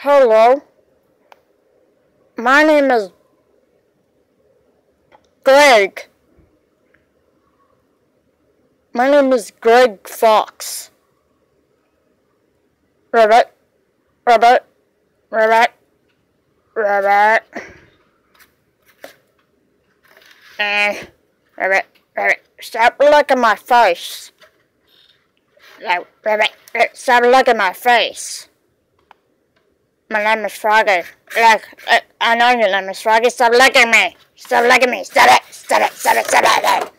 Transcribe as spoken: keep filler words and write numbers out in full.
Hello. My name is Greg. My name is Greg Fox. Rabbit, rabbit, rabbit, rabbit. Eh, rabbit, rabbit. Stop looking at my face. No, rabbit, rabbit, stop looking at my face. My name is Froggy. Look, I know your name is Froggy. Stop looking at me. Stop looking at me. Stop it. Stop it. Stop it. Stop it. Stop it.